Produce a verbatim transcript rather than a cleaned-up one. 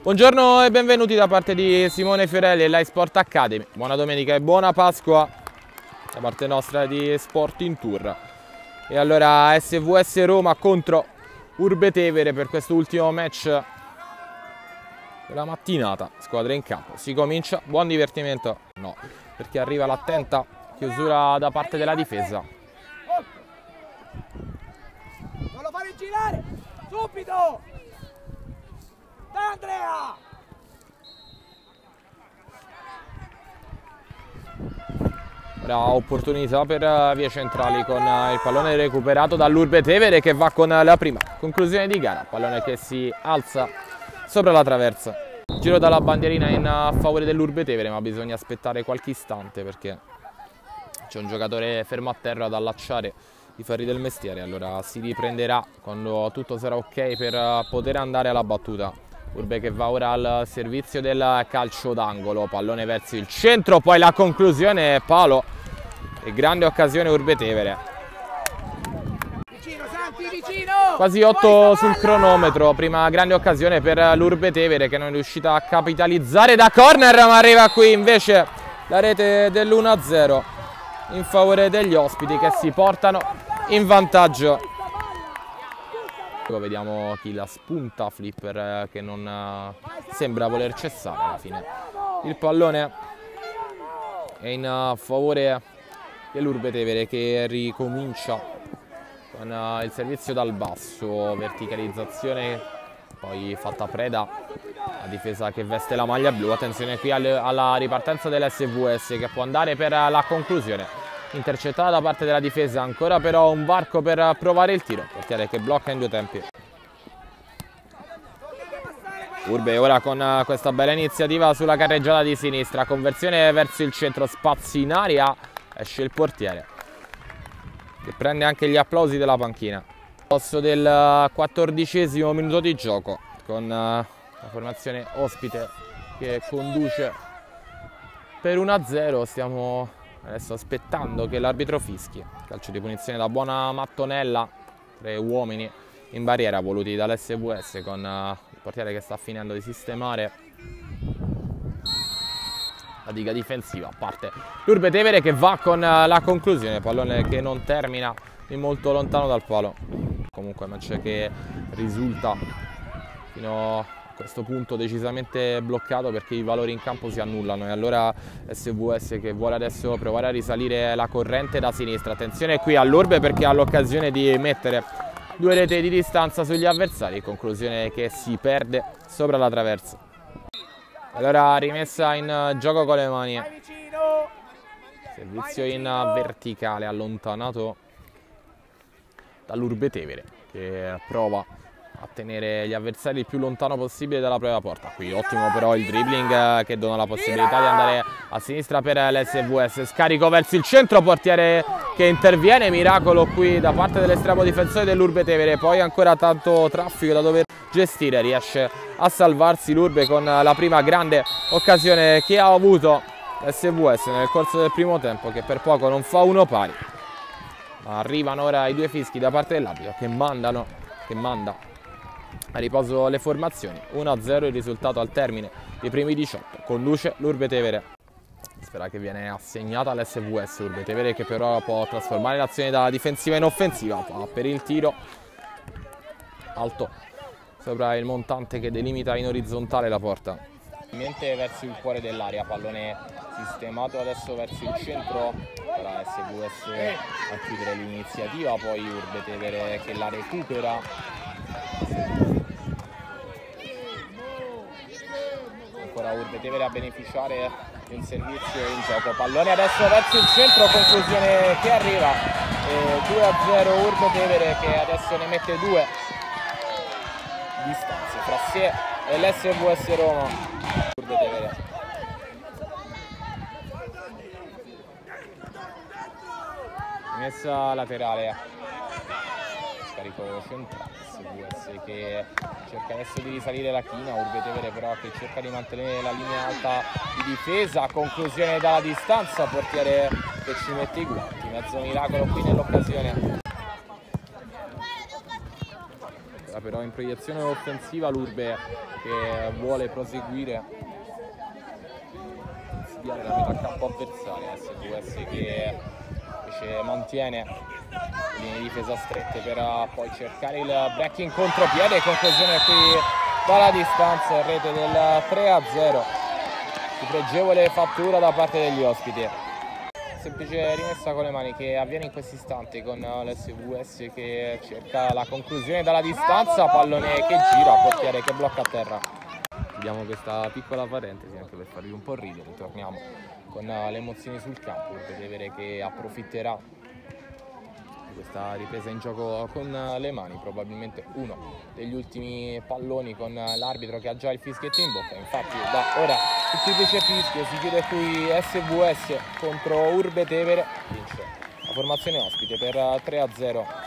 Buongiorno e benvenuti da parte di Simone Fiorelli e l'iSport Academy. Buona domenica e buona Pasqua da parte nostra di Sport in Tour. E allora S V S Roma contro Urbetevere per questo ultimo match della mattinata. Squadre in campo. Si comincia. Buon divertimento? No, perché arriva l'attenta chiusura da parte della difesa. Non lo fare girare! Subito! Dai Andrea! Ora opportunità per vie centrali con il pallone recuperato dall'Urbetevere che va con la prima conclusione di gara. Pallone che si alza sopra la traversa. Giro dalla bandierina in favore dell'Urbetevere, ma bisogna aspettare qualche istante perché c'è un giocatore fermo a terra ad allacciare i ferri del mestiere. Allora si riprenderà quando tutto sarà ok per poter andare alla battuta. Urbe che va ora al servizio del calcio d'angolo, pallone verso il centro, poi la conclusione, palo e grande occasione Urbetevere. Vicino, Santi, vicino! Quasi otto sul cronometro, prima grande occasione per l'Urbetevere che non è riuscita a capitalizzare da corner, ma arriva qui invece la rete dell'uno a zero in favore degli ospiti che si portano in vantaggio. Vediamo chi la spunta, Flipper che non sembra voler cessare alla fine. Il pallone è in favore dell'Urbetevere che ricomincia con il servizio dal basso, verticalizzazione poi fatta preda, la difesa che veste la maglia blu. Attenzione qui alla ripartenza dell'S V S che può andare per la conclusione. Intercettata da parte della difesa, ancora però un varco per provare il tiro, portiere che blocca in due tempi. Urbe ora con questa bella iniziativa sulla carreggiata di sinistra, conversione verso il centro, spazio in aria, esce il portiere che prende anche gli applausi della panchina. Posto del quattordicesimo minuto di gioco con la formazione ospite che conduce per uno a zero. Stiamo adesso aspettando che l'arbitro fischi. Calcio di punizione da buona mattonella, tre uomini in barriera voluti dall'S V S con il portiere che sta finendo di sistemare la diga difensiva. A parte l'Urbetevere che va con la conclusione, pallone che non termina in molto lontano dal palo. Comunque match che risulta fino a questo punto decisamente bloccato perché i valori in campo si annullano. E allora S V S che vuole adesso provare a risalire la corrente da sinistra. Attenzione qui all'Urbe perché ha l'occasione di mettere due reti di distanza sugli avversari, conclusione che si perde sopra la traversa. Allora rimessa in gioco con le mani, servizio in verticale allontanato dall'Urbetevere che prova a tenere gli avversari il più lontano possibile dalla propria porta. Qui ottimo però il dribbling che dona la possibilità di andare a sinistra per l'S V S. Scarico verso il centro, portiere che interviene, miracolo qui da parte dell'estremo difensore dell'Urbetevere. Poi ancora tanto traffico da dover gestire, riesce a salvarsi l'Urbe con la prima grande occasione che ha avuto l'S V S nel corso del primo tempo, che per poco non fa uno pari. Ma arrivano ora i due fischi da parte dell'arbitro che mandano, che manda a riposo le formazioni. uno a zero il risultato al termine dei primi diciotto. Conduce l'Urbetevere. Spera che viene assegnata all'S V S. Urbetevere che però può trasformare l'azione da difensiva in offensiva. Va per il tiro alto sopra il montante che delimita in orizzontale la porta. Verso il cuore dell'area, pallone sistemato adesso verso il centro. Ora S V S a chiudere l'iniziativa, poi Urbetevere che la recupera. Ancora Urbetevere a beneficiare di un servizio in gioco, pallone adesso verso il centro, conclusione che arriva, e due a zero Urbetevere che adesso ne mette due distanze fra sé e l'S V S Roma. Urbetevere messa laterale, scarico centrale, S V S che cerca adesso di risalire la china, Urbetevere però che cerca di mantenere la linea alta di difesa, conclusione dalla distanza, portiere che ci mette i guanti, mezzo miracolo qui nell'occasione. Ora però in proiezione offensiva l'Urbe che vuole proseguire, sviare la metà campo avversaria. S V S che invece mantiene le linee di difesa strette per poi cercare il break in contropiede, conclusione qui dalla distanza, rete del tre a zero, di pregevole fattura da parte degli ospiti. Semplice rimessa con le mani che avviene in questo istante con l'S V S che cerca la conclusione dalla distanza, pallone che gira, portiere che blocca a terra. Chiudiamo questa piccola parentesi anche per farvi un po' ridere, torniamo con le emozioni sul campo, per vedere che approfitterà di questa ripresa in gioco con le mani, probabilmente uno degli ultimi palloni con l'arbitro che ha già il fischietto in bocca. Infatti da ora il triplice fischio, si chiude qui S V S contro Urbe Tevere, vince la formazione ospite per tre a zero.